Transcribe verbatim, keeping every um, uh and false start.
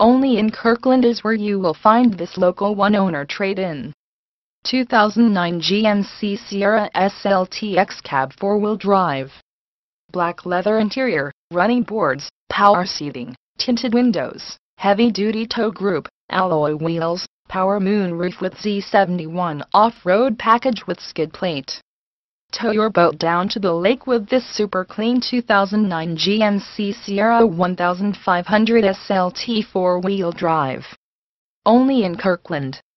Only in Kirkland is where you will find this local one-owner trade-in. two thousand nine G M C Sierra S L T X-Cab four-wheel drive. Black leather interior, running boards, power seating, tinted windows, heavy-duty tow group, alloy wheels, power moonroof with Z seventy-one off-road package with skid plate. Tow your boat down to the lake with this super clean two thousand nine G M C Sierra fifteen hundred S L T four-wheel drive. Only in Kirkland.